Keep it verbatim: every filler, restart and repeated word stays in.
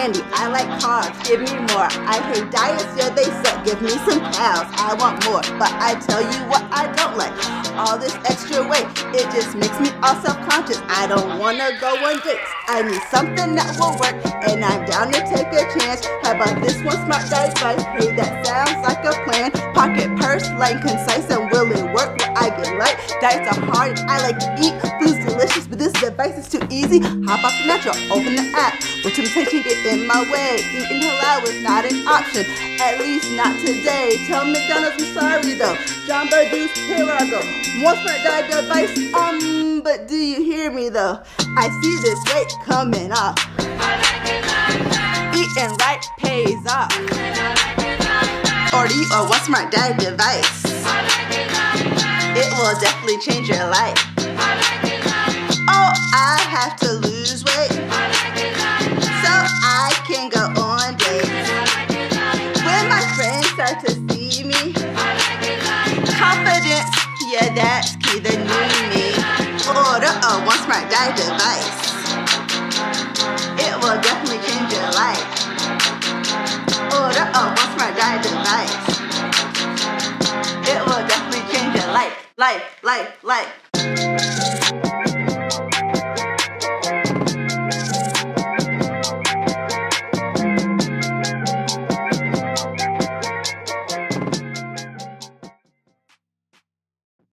candy, I like carbs, give me more. I hate diets, yeah they suck, give me some cows, I want more. But I tell you what I don't like, all this extra weight, it just makes me all self-conscious. I don't wanna go on dates, I need something that will work, and I'm down to take a chance. How about this one smart diet advice? Hey, that sounds like a plan. Pocket purse, light and concise, and will it work? Will I get light? Diets are hard, I like to eat, food's delicious, but this device is too easy. Hop off the natural, open the app, will temptation get in my way? Eating halal is not an option, at least not today. Tell McDonald's I'm sorry though. John Burjuice, here I go. One smart diet device, um, but do you hear me though? I see this weight coming off. Eating right pays off. Or do you a one smart diet device? It will definitely change your life. Oh, I have to lose weight so I can go on dates. When my friends start to see me, confidence, yeah, that's key, the new me. Order a one smart diet device. It will definitely change your life. Order a one smart diet device. It will definitely change your life, life, life, life.